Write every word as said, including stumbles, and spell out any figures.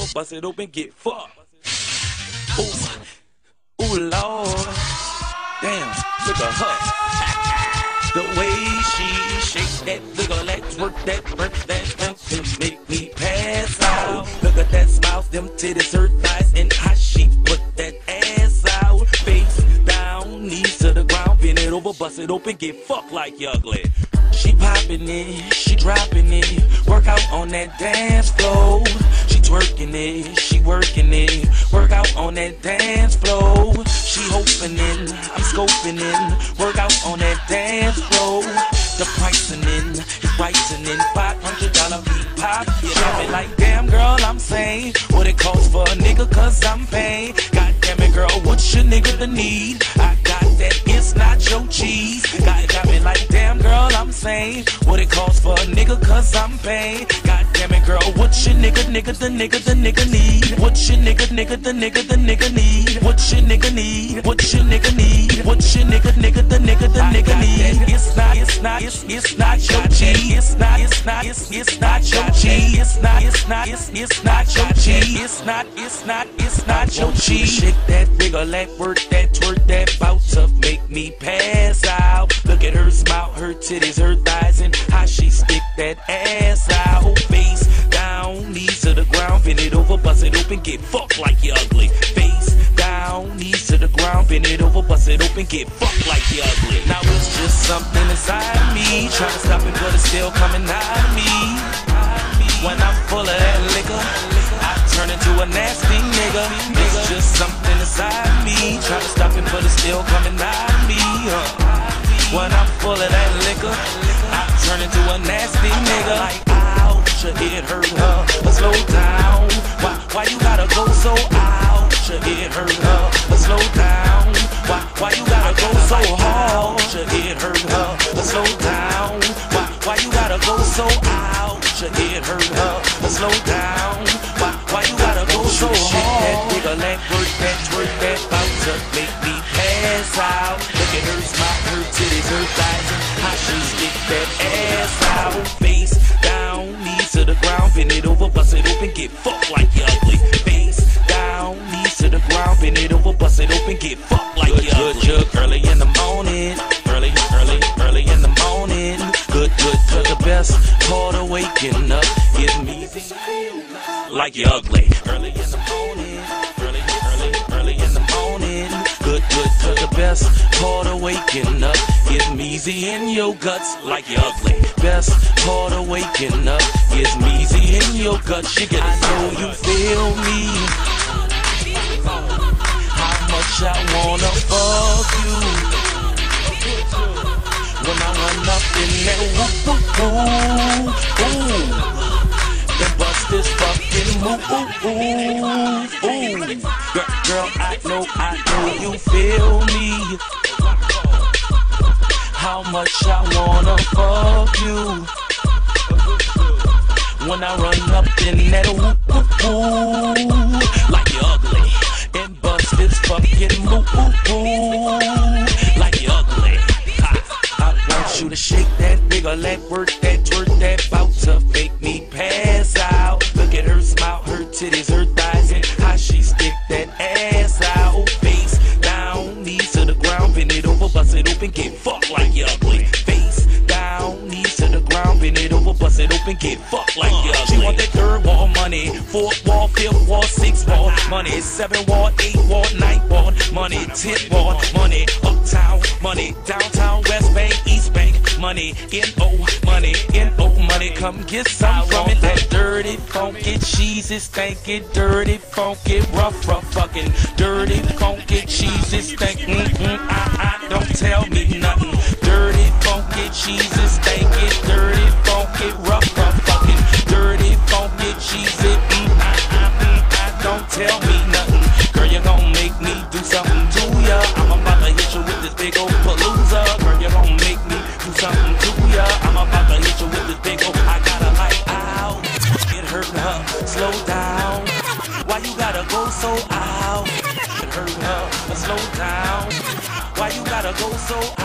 over, bust it open, get fucked. Ooh, ooh, Lord. Damn, look at her. The way she shake that, look at that, twerk that, work that, that, make me pass out. Look at that smile, them titties, her thighs, and how she put that ass out. Face down, knees to the ground, bend it over, bust it open, get fucked like you ugly. She popping it, she dropping it, work out on that dance floor. She twerking it, she working it, work out on that dance floor. She hoping in, I'm scoping in, work out on that dance floor. The pricing in, is pricing in, five hundred dollar beat pop. You got me like, damn girl, I'm saying what it costs for a nigga, cause I'm paying. God damn it, girl, what's your nigga the need? I got that, it's not your cheese. God got me like, damn girl, I'm saying what it costs for a nigga, cause I'm paying. God damn it, girl, what's your nigga, nigga, the nigga, the nigga need? What's your nigga, nigga, the nigga, the nigga need? What's your nigga need? What's your nigga need? What's your nigga, nigga, the nigga, the nigga need? It's not, it's not, it's, it's not your G. It's not, it's not, it's, it's not your G. It's not, it's not, it's, it's not your G. It's not, it's not, it's not your G. Shake that, wiggle that, work that, twerk that, bout to make me pass out. Look at her smile, her titties, her thighs, and how she stick that ass out. Face down, knees to the ground, bend it over, bust it open, get fucked like you ugly. Face down, knees to the ground, bend it over, bust it open, get fucked like you ugly. Now it's just something inside of me, trying to stop it, but it's still coming out of me. When I'm full of that liquor, I turn into a nasty nigga. It's just something inside of me, trying to stop it, but it's still coming out of me. Uh. When I'm full of that liquor, I turn into a nasty nigga. Like, ouch, it hurt her, but slow down. Why, why you gotta go so ouch? It hurt her, but slow down. Why, why you gotta go so hard? It hurt her, but slow down. Why, why you gotta go so ouch? It hurt her, but slow down. Why, why you gotta go so hard? That wiggle that, work that, twerk that, bout to make me pass out. Look at her smile, her titties, her thighs, and how she stick that ass out. Face down, knees to the ground, bend it over, bust it open, get fucked like you ugly. Face down, knees to the ground, bend it over, bust it open, get fucked like you ugly. Good, good, early in the morning, early, early, early in the morning. Good, good, good, the best part of waking up is me like you ugly. Early in the morning, early, early, early in the morning. Good, good, good, the best part of waking up is measy in your guts like you ugly. Best part of waking up is measy in your guts. You get it, I know you feel me. How much I wanna fuck you. When I run up in that whoop whoop whoop, ooh, then bust this fucking move, ooh, ooh, ooh. Girl, girl, I know, I know you feel me. How much I wanna fuck you. When I run up in that whoop whoop whoop, like you ugly, and bust this fucking move, ooh, ooh, like you ugly. I want you to shake that, wiggle that, work that, twerk that, bout to make me pass out. Look at her smile, her titties, her thighs, and how she stick that ass out. Face down, knees to the ground, bend it over, bust it open, get fucked like you ugly. Face down, knees to the ground, bend it over, bust it open, get fucked like you ugly. She want that third wall money, fourth wall, fifth wall, sixth wall money, seven wall, eight wall, ninth wall money, tenth wall money, uptown money, downtown, West Bank, East Bank money, N O money, N O money, come get some from it. That dirty, funky, cheesy, stanky, dirty, funky, rough, rough, fucking, dirty, funky, cheesy, stanky, mm-mm, I, I, don't tell me nothing. Dirty, funky, cheesy, stanky, dirty, funky, rough, rough, fucking, dirty, funky, cheesy, mm, I, I, mm, I, don't tell me nothing. Girl, you gon' make me do something to ya. I'm about to hit you with this big old palooza. Girl, you gon' make me do something to ya. I'm about to hit you with this big old, I gotta like, ow, it hurt her, slow down. Why you gotta go so out? It hurt her, slow down. Why you gotta go so